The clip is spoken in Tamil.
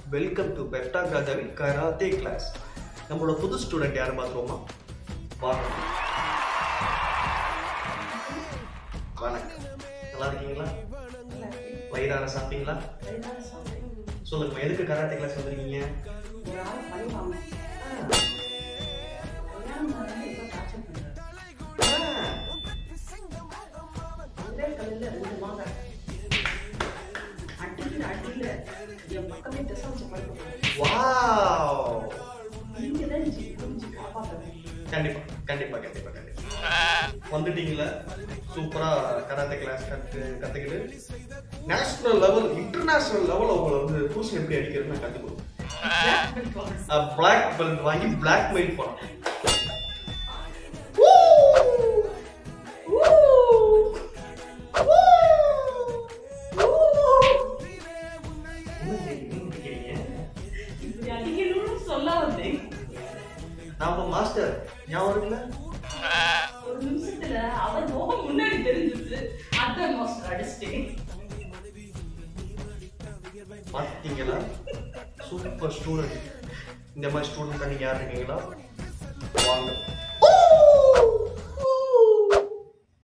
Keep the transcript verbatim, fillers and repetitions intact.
வெல்கம் டு பெப்டாக் ராஜாவின் கராத்தே கிளாஸ். நம்மளோட புது ஸ்டூடெண்ட் யாரும் பார்த்துருவோமா? வாங்க. வணக்கம், நல்லா இருக்கீங்களா? வயிறார சாப்பிட்டீங்களா? சொல்லுங்க, எதுக்கு கராத்தே கிளாஸ் வந்துருக்கீங்க? கண்டிப்பா கண்டிப்பா கண்டிப்பா கண்டிப்பா வந்துட்டீங்களா? சூப்பரா கராத்தே கிளாஸ் கத்து கத்துக்கிட்டு நேஷனல் லெவல் இன்டர்நேஷனல் லெவல் உங்களை வந்து பூசி எப்படி அடிக்கிறதுன்னு நான் கத்துக் கொடுப்பேன். பிளாக் பெல்ட் வாங்கி பிளாக் மெயில் பண்ணலாம். நாம மாஸ்டர் ஞாபகம் இருக்குல்ல? ஒரு நிமிஷத்துல அவர் முகம் முன்னாடி தெரிஞ்சிச்சு. அத மாஸ்டர் அடிச்சிட்டேன். பாத்தீங்களா? Super student. இந்த மாதிரி ஸ்டூடெண்ட் நீங்க யார் இருக்கீங்களா? வாங்க.